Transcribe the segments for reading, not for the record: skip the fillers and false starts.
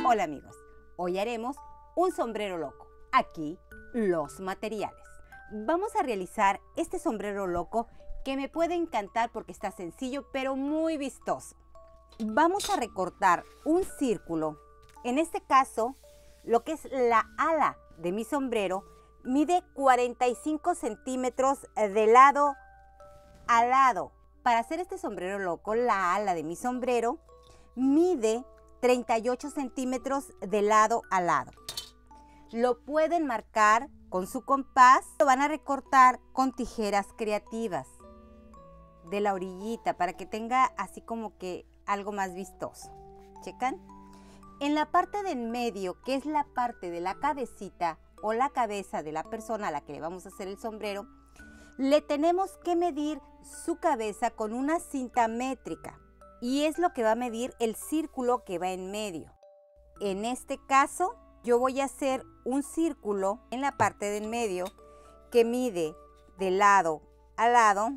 Hola amigos, hoy haremos un sombrero loco. Aquí los materiales. Vamos a realizar este sombrero loco que me puede encantar porque está sencillo pero muy vistoso. Vamos a recortar un círculo. En este caso, lo que es la ala de mi sombrero mide 45 centímetros de lado a lado. Para hacer este sombrero loco, la ala de mi sombrero mide 38 centímetros de lado a lado. Lo pueden marcar con su compás. Lo van a recortar con tijeras creativas de la orillita para que tenga así como que algo más vistoso. ¿Checan? En la parte del medio, que es la parte de la cabecita o la cabeza de la persona a la que le vamos a hacer el sombrero, le tenemos que medir su cabeza con una cinta métrica. Y es lo que va a medir el círculo que va en medio. En este caso, yo voy a hacer un círculo en la parte del medio que mide de lado a lado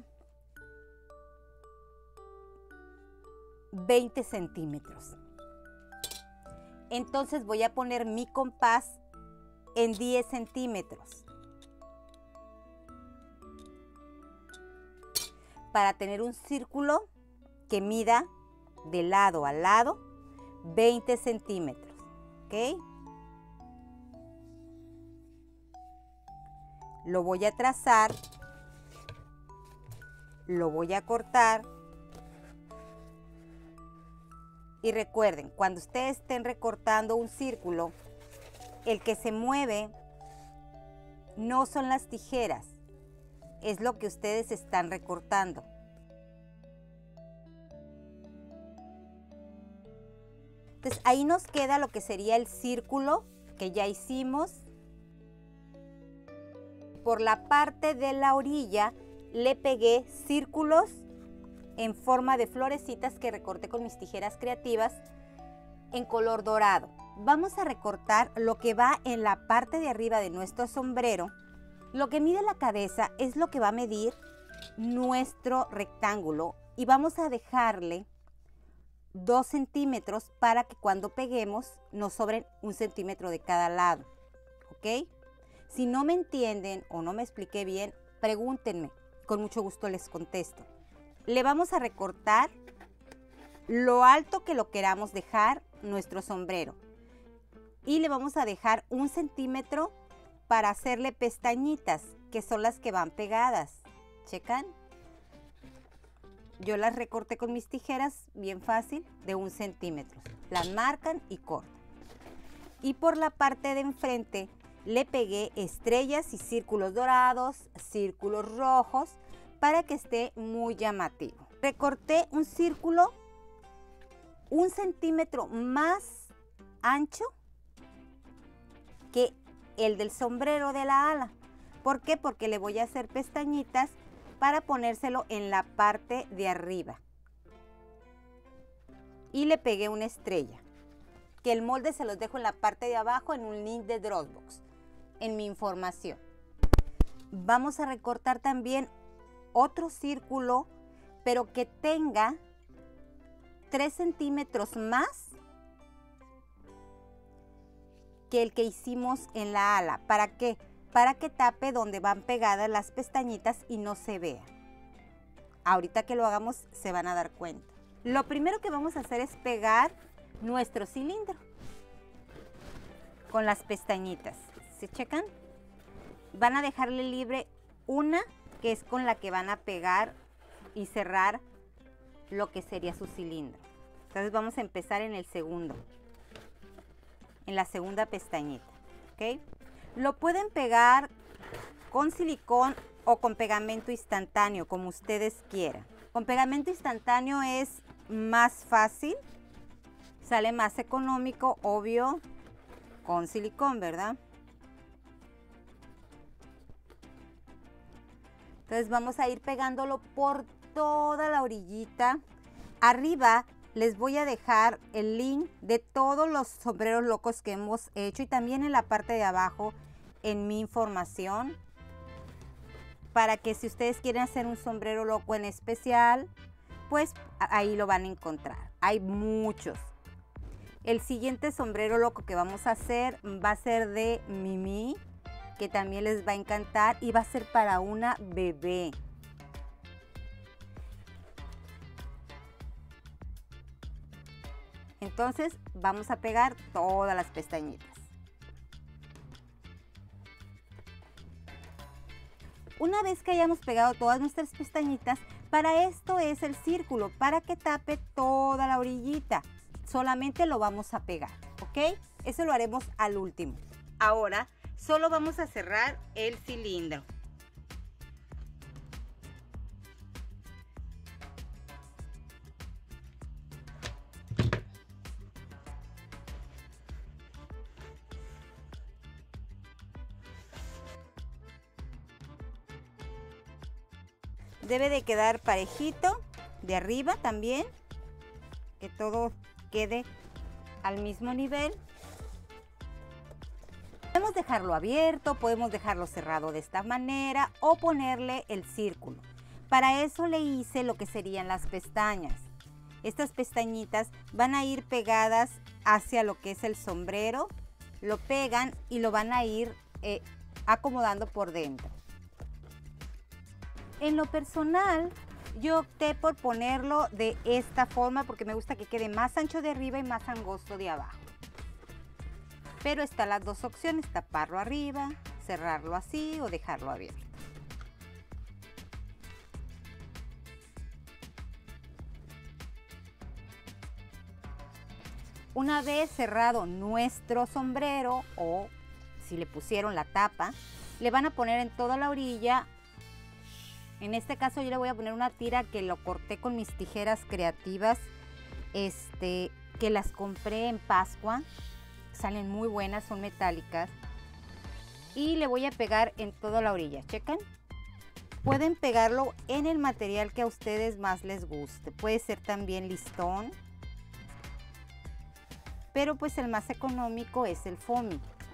20 centímetros. Entonces voy a poner mi compás en 10 centímetros. Para tener un círculo que mida de lado a lado 20 centímetros, ¿ok? Lo voy a trazar, lo voy a cortar y recuerden, cuando ustedes estén recortando un círculo, el que se mueve no son las tijeras, es lo que ustedes están recortando. Entonces ahí nos queda lo que sería el círculo que ya hicimos. Por la parte de la orilla le pegué círculos en forma de florecitas que recorté con mis tijeras creativas en color dorado. Vamos a recortar lo que va en la parte de arriba de nuestro sombrero. Lo que mide la cabeza es lo que va a medir nuestro rectángulo y vamos a dejarle 2 centímetros para que cuando peguemos nos sobren 1 centímetro de cada lado, ¿ok? Si no me entienden o no me expliqué bien, pregúntenme, con mucho gusto les contesto. Le vamos a recortar lo alto que lo queramos dejar nuestro sombrero y le vamos a dejar 1 centímetro para hacerle pestañitas, que son las que van pegadas. ¿Checan? Yo las recorté con mis tijeras, bien fácil, de 1 centímetro. Las marcan y cortan. Y por la parte de enfrente le pegué estrellas y círculos dorados, círculos rojos, para que esté muy llamativo. Recorté un círculo 1 centímetro más ancho que el del sombrero de la ala. ¿Por qué? Porque le voy a hacer pestañitas para ponérselo en la parte de arriba. Y le pegué una estrella, que el molde se los dejo en la parte de abajo en un link de Dropbox, en mi información. Vamos a recortar también otro círculo, pero que tenga 3 centímetros más que el que hicimos en la ala. ¿Para qué? Para que tape donde van pegadas las pestañitas y no se vea. Ahorita que lo hagamos se van a dar cuenta. Lo primero que vamos a hacer es pegar nuestro cilindro con las pestañitas. ¿Se checan? Van a dejarle libre una que es con la que van a pegar y cerrar lo que sería su cilindro. Entonces vamos a empezar en el segundo, en la segunda pestañita, ¿ok? Lo pueden pegar con silicón o con pegamento instantáneo, como ustedes quieran. Con pegamento instantáneo es más fácil, sale más económico, obvio, con silicón, ¿verdad? Entonces vamos a ir pegándolo por toda la orillita. Arriba les voy a dejar el link de todos los sombreros locos que hemos hecho y también en la parte de abajo en mi información, para que si ustedes quieren hacer un sombrero loco en especial, pues ahí lo van a encontrar. Hay muchos. El siguiente sombrero loco que vamos a hacer va a ser de Mimi, que también les va a encantar y va a ser para una bebé. Entonces vamos a pegar todas las pestañitas. Una vez que hayamos pegado todas nuestras pestañitas, para esto es el círculo, para que tape toda la orillita. Solamente lo vamos a pegar, ¿ok? Eso lo haremos al último. Ahora solo vamos a cerrar el cilindro. Debe de quedar parejito de arriba también, que todo quede al mismo nivel. Podemos dejarlo abierto, podemos dejarlo cerrado de esta manera o ponerle el círculo. Para eso le hice lo que serían las pestañas. Estas pestañitas van a ir pegadas hacia lo que es el sombrero, lo pegan y lo van a ir acomodando por dentro. En lo personal, yo opté por ponerlo de esta forma porque me gusta que quede más ancho de arriba y más angosto de abajo. Pero están las dos opciones, taparlo arriba, cerrarlo así o dejarlo abierto. Una vez cerrado nuestro sombrero, o si le pusieron la tapa, le van a poner en toda la orilla. En este caso yo le voy a poner una tira que lo corté con mis tijeras creativas, que las compré en Pascua. Salen muy buenas, son metálicas. Y le voy a pegar en toda la orilla, ¿checan? Pueden pegarlo en el material que a ustedes más les guste. Puede ser también listón, pero pues el más económico es el foamy.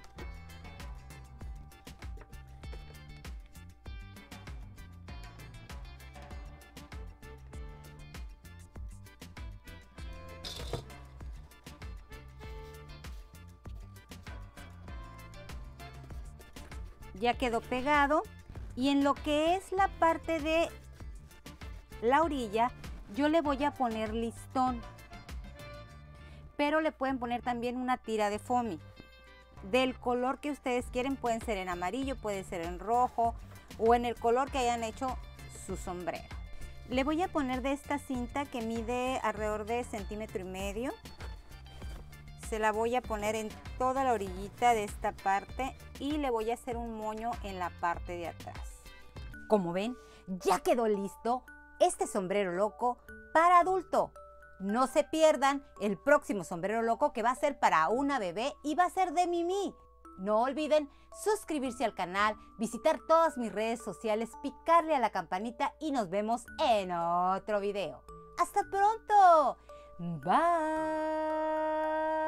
Ya quedó pegado y en lo que es la parte de la orilla yo le voy a poner listón, pero le pueden poner también una tira de foamy del color que ustedes quieren. Pueden ser en amarillo, puede ser en rojo o en el color que hayan hecho su sombrero. Le voy a poner de esta cinta que mide alrededor de 1,5 centímetros. Se la voy a poner en toda la orillita de esta parte y le voy a hacer un moño en la parte de atrás. Como ven, ya quedó listo este sombrero loco para adulto. No se pierdan el próximo sombrero loco, que va a ser para una bebé y va a ser de Mimi. No olviden suscribirse al canal, visitar todas mis redes sociales, picarle a la campanita y nos vemos en otro video. ¡Hasta pronto! Bye.